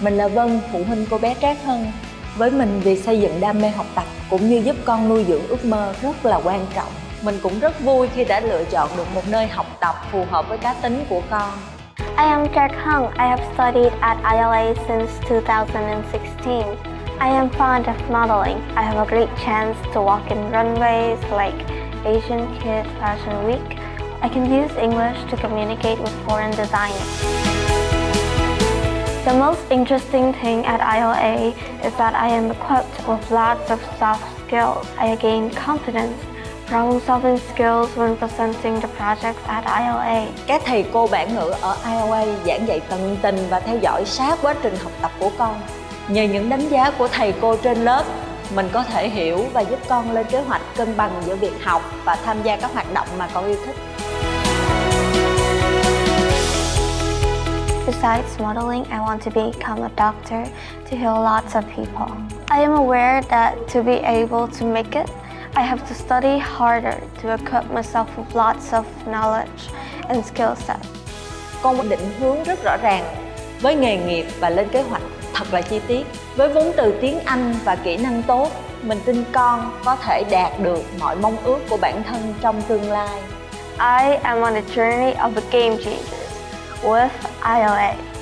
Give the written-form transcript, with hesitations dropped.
Mình là Vân, phụ huynh cô bé Trác Hân. Với mình, việc xây dựng đam mê học tập cũng như giúp con nuôi dưỡng ước mơ rất là quan trọng. Mình cũng rất vui khi đã lựa chọn được một nơi học tập phù hợp với cá tính của con. I am Trác Hân. I have studied at ILA since 2016. I am fond of modeling. I have a great chance to walk in runways like Asian Kid Fashion Week. I can use English to communicate with foreign designers. The most interesting thing at ILA is that I am equipped with lots of soft skills. I gain confidence, problem-solving skills when presenting the projects at ILA. Các thầy cô bản ngữ ở ILA giảng dạy tận tình và theo dõi sát quá trình học tập của con. Nhờ những đánh giá của thầy cô trên lớp, mình có thể hiểu và giúp con lên kế hoạch cân bằng giữa việc học và tham gia các hoạt động mà con yêu thích. Besides modeling, I want to become a doctor to heal lots of people. I am aware that to be able to make it, I have to study harder to equip myself with lots of knowledge and skill set. Con có định hướng rất rõ ràng với nghề nghiệp và lên kế hoạch thật là chi tiết. Với vốn từ tiếng Anh và kỹ năng tốt, mình tin con có thể đạt được mọi mong ước của bản thân trong tương lai. I am on a journey of a game changer with ILA.